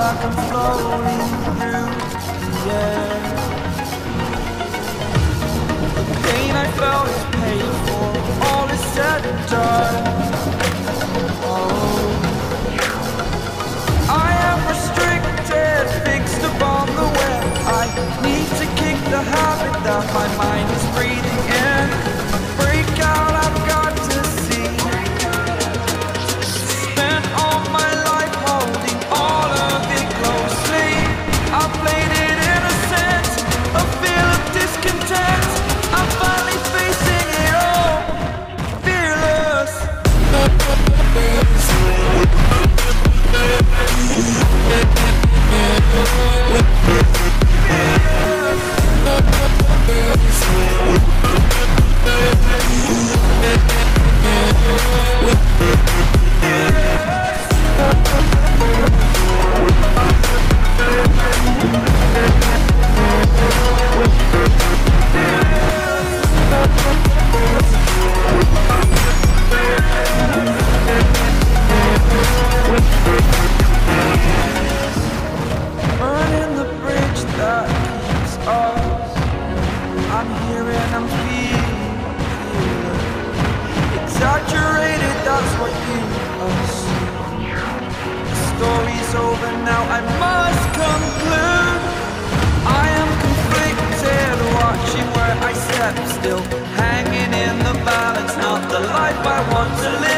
like I'm floating through the air. The pain I felt is paid for, all is said and done. Oh, I am restricted, fixed upon the web. I need to kick the habit that my mind is breathing in. Break out, I've got to see. Spent all my life holding all of it closely. I played it innocent, a feel of discontent. I'm finally facing it all, fearless. Burning the bridge that keeps us. I'm here and I'm feeling exaggerated, that's what you assume. The story's over now, I must conclude. I am conflicted, watching where I step still, hanging in the balance, not the life I want to live.